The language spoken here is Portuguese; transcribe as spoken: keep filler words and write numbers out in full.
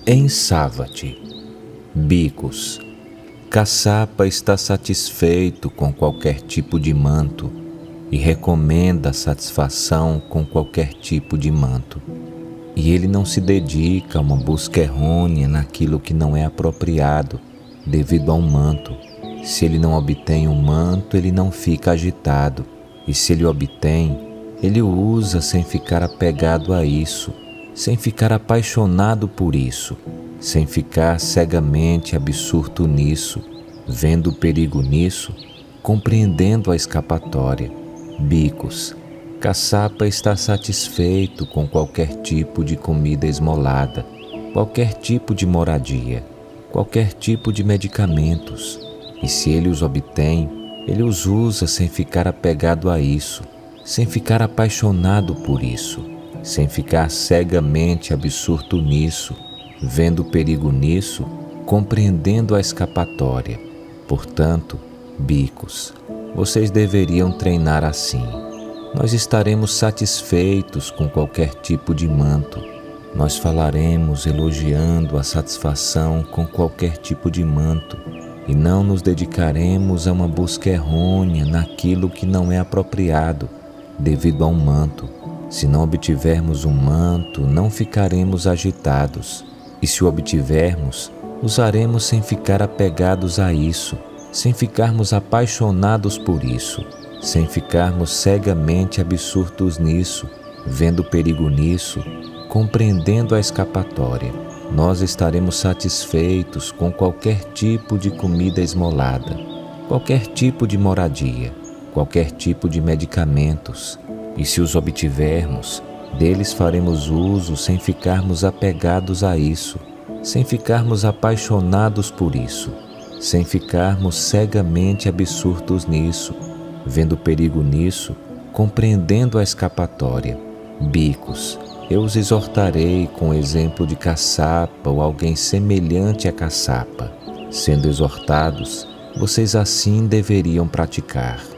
Em Sávat, bicos. Caçapa está satisfeito com qualquer tipo de manto e recomenda a satisfação com qualquer tipo de manto. E ele não se dedica a uma busca errônea naquilo que não é apropriado devido a um manto. Se ele não obtém um manto, ele não fica agitado. E se ele obtém, ele o usa sem ficar apegado a isso, sem ficar apaixonado por isso, sem ficar cegamente absorto nisso, vendo o perigo nisso, compreendendo a escapatória. Bicos. Caçapa está satisfeito com qualquer tipo de comida esmolada, qualquer tipo de moradia, qualquer tipo de medicamentos. E se ele os obtém, ele os usa sem ficar apegado a isso, sem ficar apaixonado por isso, sem ficar cegamente absorto nisso, vendo o perigo nisso, compreendendo a escapatória. Portanto, bicos, vocês deveriam treinar assim. Nós estaremos satisfeitos com qualquer tipo de manto. Nós falaremos elogiando a satisfação com qualquer tipo de manto e não nos dedicaremos a uma busca errônea naquilo que não é apropriado devido a um manto. Se não obtivermos um manto, não ficaremos agitados. E se o obtivermos, usaremos sem ficar apegados a isso, sem ficarmos apaixonados por isso, sem ficarmos cegamente absortos nisso, vendo o perigo nisso, compreendendo a escapatória. Nós estaremos satisfeitos com qualquer tipo de comida esmolada, qualquer tipo de moradia, qualquer tipo de medicamentos. E se os obtivermos, deles faremos uso sem ficarmos apegados a isso, sem ficarmos apaixonados por isso, sem ficarmos cegamente absortos nisso, vendo o perigo nisso, compreendendo a escapatória. Bicos. Eu os exortarei com o exemplo de caçapa ou alguém semelhante a caçapa. Sendo exortados, vocês assim deveriam praticar.